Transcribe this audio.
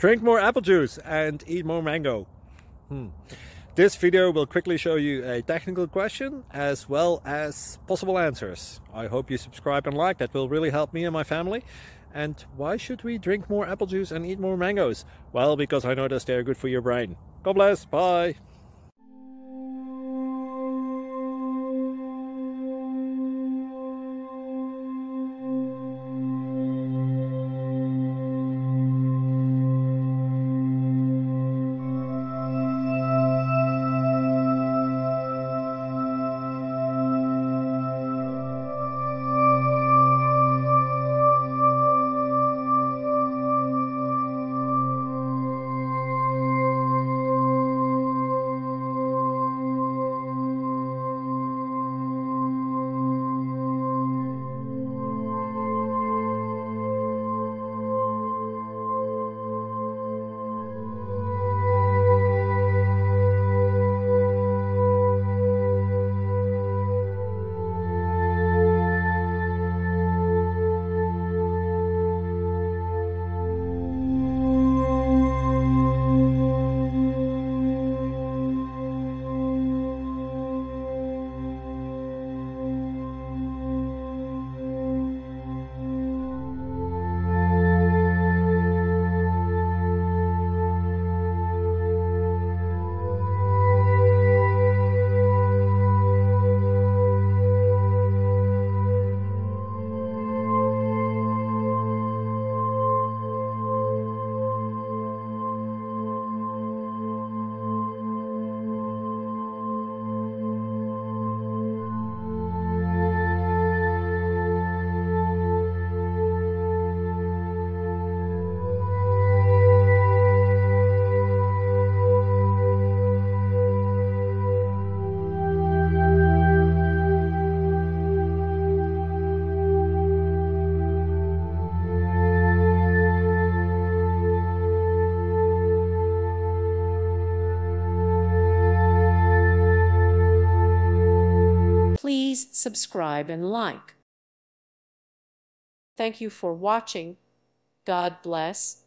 Drink more apple juice and eat more mango. This video will quickly show you a technical question as well as possible answers. I hope you subscribe and like, that will really help me and my family. And why should we drink more apple juice and eat more mangoes? Well, because I noticed they're good for your brain. God bless, bye! Please subscribe and like. Thank you for watching. God bless.